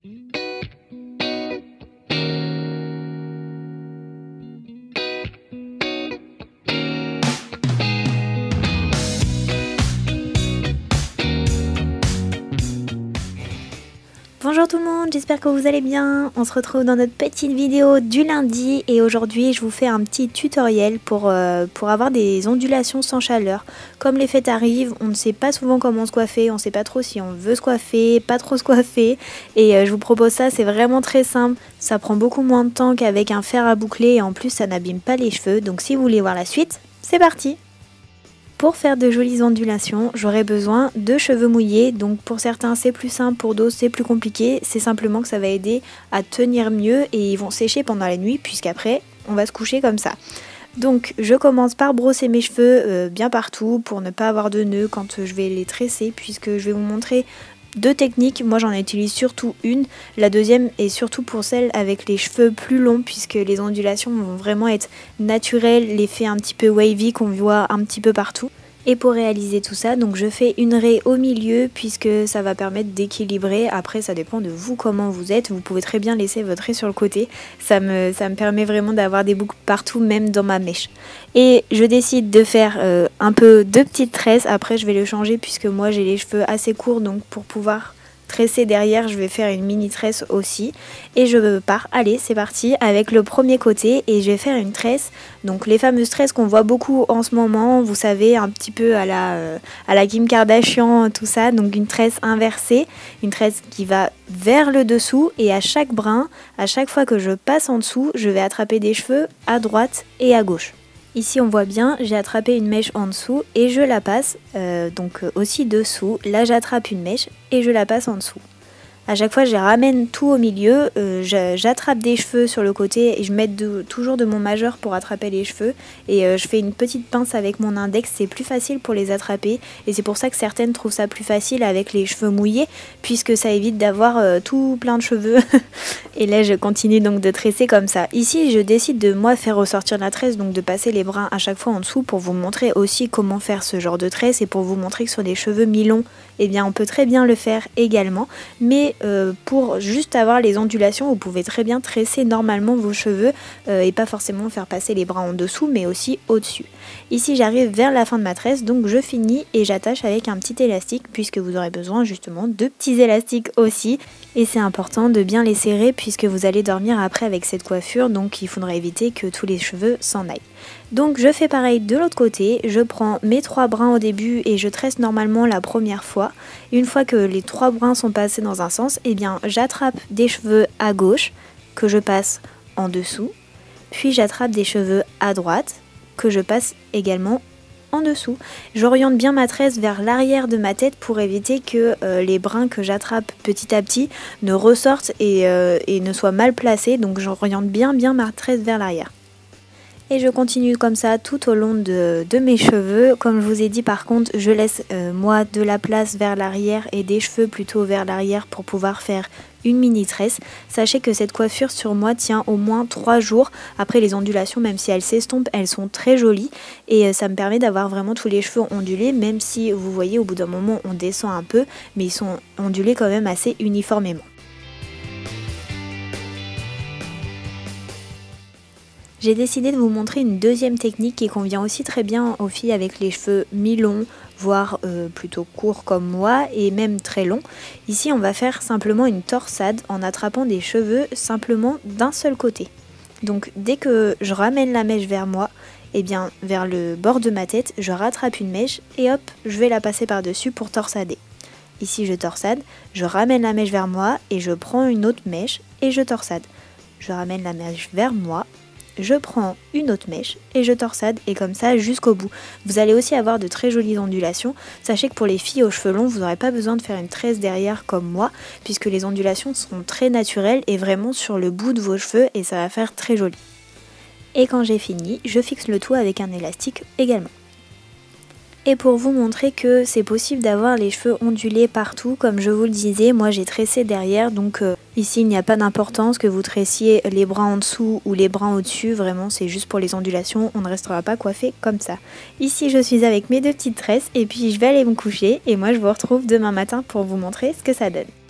Bonjour tout le monde, j'espère que vous allez bien. On se retrouve dans notre petite vidéo du lundi et aujourd'hui je vous fais un petit tutoriel pour avoir des ondulations sans chaleur. Comme les fêtes arrivent, on ne sait pas souvent comment se coiffer, on ne sait pas trop si on veut se coiffer, pas trop se coiffer. Et je vous propose ça, c'est vraiment très simple. Ça prend beaucoup moins de temps qu'avec un fer à boucler et en plus ça n'abîme pas les cheveux. Donc si vous voulez voir la suite, c'est parti! Pour faire de jolies ondulations, j'aurai besoin de cheveux mouillés. Donc pour certains c'est plus simple, pour d'autres c'est plus compliqué. C'est simplement que ça va aider à tenir mieux et ils vont sécher pendant la nuit puisqu'après on va se coucher comme ça. Donc je commence par brosser mes cheveux bien partout pour ne pas avoir de nœuds quand je vais les tresser, puisque je vais vous montrer deux techniques. Moi j'en utilise surtout une, la deuxième est surtout pour celle avec les cheveux plus longs puisque les ondulations vont vraiment être naturelles, l'effet un petit peu wavy qu'on voit un petit peu partout. Et pour réaliser tout ça, donc je fais une raie au milieu puisque ça va permettre d'équilibrer. Après ça dépend de vous comment vous êtes, vous pouvez très bien laisser votre raie sur le côté. Ça me permet vraiment d'avoir des boucles partout, même dans ma mèche. Et je décide de faire un peu de petites tresses. Après je vais le changer puisque moi j'ai les cheveux assez courts, donc pour pouvoir tresser derrière je vais faire une mini tresse aussi. Et je pars, allez c'est parti, avec le premier côté et je vais faire une tresse, donc les fameuses tresses qu'on voit beaucoup en ce moment, vous savez, un petit peu à la Kim Kardashian, tout ça. Donc une tresse inversée, une tresse qui va vers le dessous et à chaque brin, à chaque fois que je passe en dessous, je vais attraper des cheveux à droite et à gauche. Ici on voit bien, j'ai attrapé une mèche en dessous et je la passe, donc aussi dessous. Là j'attrape une mèche et je la passe en dessous. À chaque fois je ramène tout au milieu, j'attrape des cheveux sur le côté et je mets toujours de mon majeur pour attraper les cheveux. Et je fais une petite pince avec mon index, c'est plus facile pour les attraper. Et c'est pour ça que certaines trouvent ça plus facile avec les cheveux mouillés, puisque ça évite d'avoir tout plein de cheveux. Et là je continue donc de tresser comme ça. Ici je décide de moi faire ressortir la tresse, donc de passer les brins à chaque fois en dessous pour vous montrer aussi comment faire ce genre de tresse. Et pour vous montrer que sur des cheveux mi-longs, eh bien on peut très bien le faire également. Mais pour juste avoir les ondulations, vous pouvez très bien tresser normalement vos cheveux et pas forcément faire passer les brins en dessous mais aussi au-dessus. Ici j'arrive vers la fin de ma tresse, donc je finis et j'attache avec un petit élastique puisque vous aurez besoin justement de petits élastiques aussi. Et c'est important de bien les serrer puisque vous allez dormir après avec cette coiffure, donc il faudra éviter que tous les cheveux s'en aillent. Donc je fais pareil de l'autre côté, je prends mes 3 brins au début et je tresse normalement la première fois. Une fois que les 3 brins sont passés dans un sens, eh bien j'attrape des cheveux à gauche que je passe en dessous, puis j'attrape des cheveux à droite que je passe également en dessous. J'oriente bien ma tresse vers l'arrière de ma tête pour éviter que les brins que j'attrape petit à petit ne ressortent et ne soient mal placés. Donc j'oriente bien ma tresse vers l'arrière. Et je continue comme ça tout au long de mes cheveux. Comme je vous ai dit, par contre, je laisse moi de la place vers l'arrière et des cheveux plutôt vers l'arrière pour pouvoir faire une mini tresse. Sachez que cette coiffure sur moi tient au moins 3 jours. Après les ondulations, même si elles s'estompent, elles sont très jolies. Et ça me permet d'avoir vraiment tous les cheveux ondulés, même si vous voyez au bout d'un moment on descend un peu, mais ils sont ondulés quand même assez uniformément. J'ai décidé de vous montrer une deuxième technique qui convient aussi très bien aux filles avec les cheveux mi-longs, voire plutôt courts comme moi, et même très longs. Ici on va faire simplement une torsade en attrapant des cheveux simplement d'un seul côté. Donc dès que je ramène la mèche vers moi, et bien vers le bord de ma tête, je rattrape une mèche et hop, je vais la passer par-dessus pour torsader. Ici je torsade, je ramène la mèche vers moi et je prends une autre mèche et je torsade. Je ramène la mèche vers moi, je prends une autre mèche et je torsade, et comme ça jusqu'au bout. Vous allez aussi avoir de très jolies ondulations. Sachez que pour les filles aux cheveux longs, vous n'aurez pas besoin de faire une tresse derrière comme moi, puisque les ondulations seront très naturelles et vraiment sur le bout de vos cheveux, et ça va faire très joli. Et quand j'ai fini, je fixe le tout avec un élastique également. Et pour vous montrer que c'est possible d'avoir les cheveux ondulés partout, comme je vous le disais, moi j'ai tressé derrière, donc ici il n'y a pas d'importance que vous tressiez les bras en dessous ou les bras au-dessus, vraiment c'est juste pour les ondulations, on ne restera pas coiffé comme ça. Ici je suis avec mes 2 petites tresses et puis je vais aller me coucher et moi je vous retrouve demain matin pour vous montrer ce que ça donne.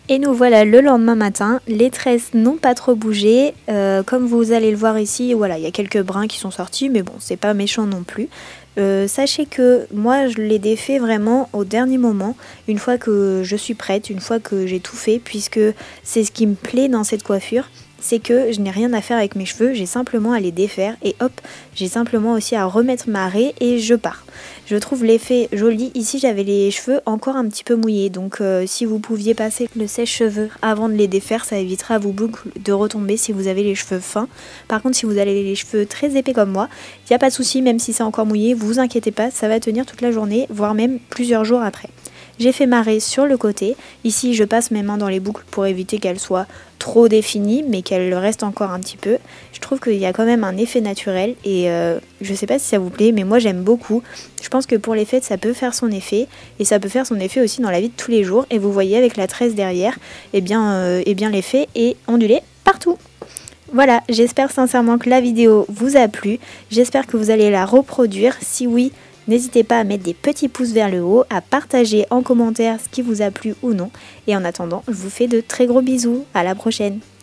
Et nous voilà le lendemain matin, les tresses n'ont pas trop bougé, comme vous allez le voir ici, voilà, il y a quelques brins qui sont sortis, mais bon, c'est pas méchant non plus. Sachez que moi je les défais vraiment au dernier moment, une fois que je suis prête, une fois que j'ai tout fait, puisque c'est ce qui me plaît dans cette coiffure. C'est que je n'ai rien à faire avec mes cheveux, j'ai simplement à les défaire et hop, j'ai simplement aussi à remettre ma raie et je pars. Je trouve l'effet joli. Ici j'avais les cheveux encore un petit peu mouillés, donc si vous pouviez passer le sèche-cheveux avant de les défaire, ça évitera à vos boucles de retomber si vous avez les cheveux fins. Par contre si vous avez les cheveux très épais comme moi, il n'y a pas de souci, même si c'est encore mouillé, vous inquiétez pas, ça va tenir toute la journée, voire même plusieurs jours après. J'ai fait ma raie sur le côté, ici je passe mes mains dans les boucles pour éviter qu'elles soient trop définies mais qu'elles restent encore un petit peu. Je trouve qu'il y a quand même un effet naturel et je sais pas si ça vous plaît mais moi j'aime beaucoup. Je pense que pour les fêtes ça peut faire son effet et ça peut faire son effet aussi dans la vie de tous les jours et vous voyez avec la tresse derrière, et bien l'effet est ondulé partout. Voilà, j'espère sincèrement que la vidéo vous a plu, j'espère que vous allez la reproduire, si oui, n'hésitez pas à mettre des petits pouces vers le haut, à partager en commentaire ce qui vous a plu ou non. Et en attendant, je vous fais de très gros bisous. À la prochaine.